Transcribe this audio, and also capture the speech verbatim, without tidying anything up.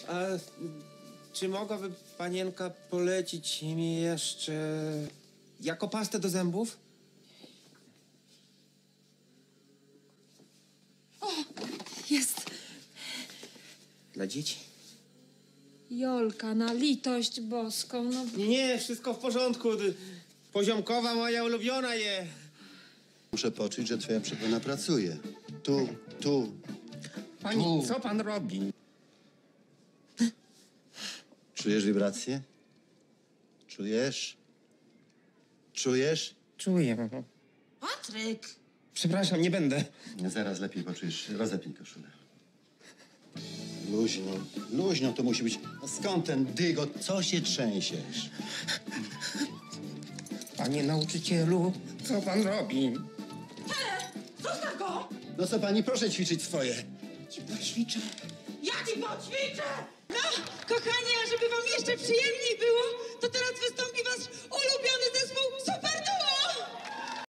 A czy mogłaby panienka polecić mi jeszcze jako pastę do zębów? O, jest. Dla dzieci? Jolka, na litość boską, no... Nie, nie, wszystko w porządku. Poziomkowa moja ulubiona je. Muszę poczuć, że twoja przegrana pracuje. Tu, tu, Pani, tu. co pan robi? Czujesz wibrację? Czujesz? Czujesz? Czuję. Patryk! Przepraszam, nie będę. Zaraz lepiej poczujesz. Rozepnij koszulę. Luźno, luźno to musi być. A skąd ten dygot? Co się trzęsiesz? Panie nauczycielu, co pan robi? Zostaw go! No co pani, proszę ćwiczyć swoje. Ci poćwiczę. Ja ci poćwiczę! No, kochanie, a żeby wam jeszcze przyjemniej było,